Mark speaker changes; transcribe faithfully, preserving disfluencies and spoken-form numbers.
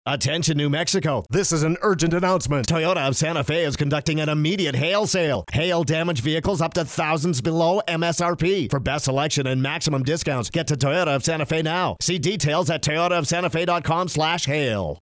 Speaker 1: Attention New Mexico.
Speaker 2: This is an urgent announcement.
Speaker 1: Toyota of Santa Fe is conducting an immediate hail sale. Hail damaged vehicles up to thousands below M S R P. For best selection and maximum discounts, get to Toyota of Santa Fe now. See details at toyota of santa fe dot com slash hail.